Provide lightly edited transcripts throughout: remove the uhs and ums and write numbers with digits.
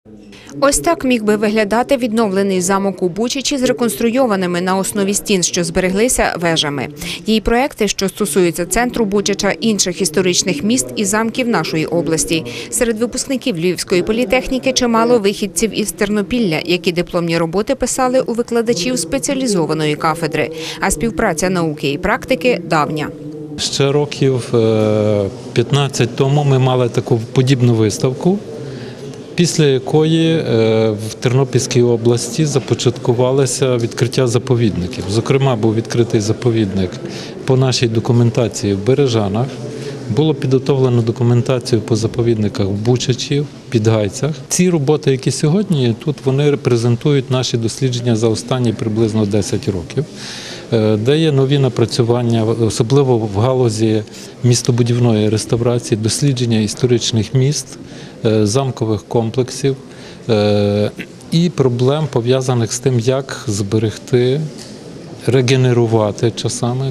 Ось так міг би виглядати відновлений замок у Бучачі з реконструйованими на основі стін, що збереглися, вежами. Є й проекти, що стосуються центру Бучача, інших історичних міст і замків нашої області. Серед випускників Львівської політехніки чимало вихідців із Тернопілля, які дипломні роботи писали у викладачів спеціалізованої кафедри. А співпраця науки і практики давня. Ще років 15 тому ми мали таку подібну виставку, після якої в Тернопільській області започаткувалося відкриття заповідників. Зокрема, був відкритий заповідник по нашій документації в Бережанах. Було підготовлено документацію по заповідниках в Бучачі, в Підгайцях. Ці роботи, які сьогодні є тут, вони репрезентують наші дослідження за останні приблизно 10 років, де є нові напрацювання, особливо в галузі містобудівної реставрації, дослідження історичних міст, замкових комплексів і проблем, пов'язаних з тим, як зберегти, регенерувати часами,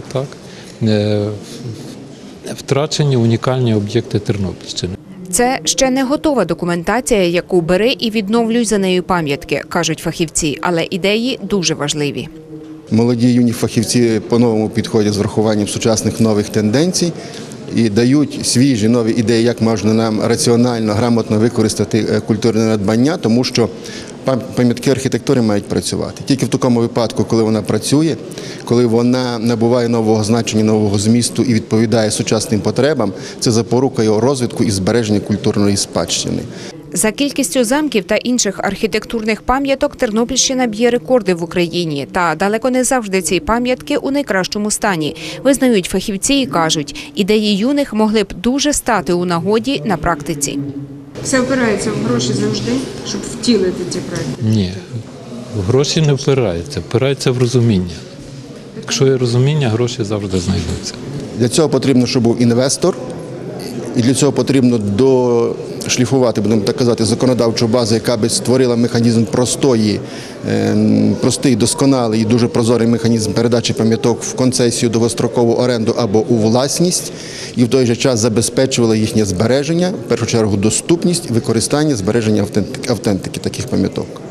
втрачені унікальні об'єкти Тернопільщини. Це ще не готова документація, яку бери і відновлюй за нею пам'ятки, кажуть фахівці, але ідеї дуже важливі. Молоді юні фахівці по-новому підходять з врахуванням сучасних нових тенденцій і дають свіжі нові ідеї, як можна нам раціонально, грамотно використати культурне надбання, тому що пам'ятки архітектури мають працювати. Тільки в такому випадку, коли вона працює, коли вона набуває нового значення, нового змісту і відповідає сучасним потребам, це запорука його розвитку і збереження культурної спадщини. За кількістю замків та інших архітектурних пам'яток Тернопільщина б'є рекорди в Україні. Та далеко не завжди ці пам'ятки у найкращому стані. Визнають фахівці і кажуть, ідеї юних могли б дуже стати у нагоді на практиці. Все впирається в гроші завжди, щоб втілити ці проекти? Ні, в гроші не впирається в розуміння. Якщо є розуміння, гроші завжди знайдуться. Для цього потрібно, щоб був інвестор, і для цього потрібно дошліфувати, будемо так казати, законодавчу базу, яка би створила механізм простий, досконалий і дуже прозорий механізм передачі пам'яток в концесію, довгострокову оренду або у власність, і в той же час забезпечувала їхнє збереження, в першу чергу доступність, використання, збереження автентики таких пам'яток.